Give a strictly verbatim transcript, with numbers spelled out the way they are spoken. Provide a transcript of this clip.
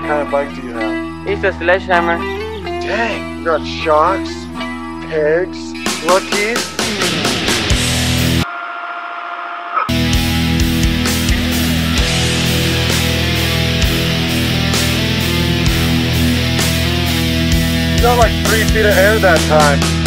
kind of bike do you have? It's a sledgehammer. Dang, you got shocks, pegs, rookies. You got like three feet of air that time.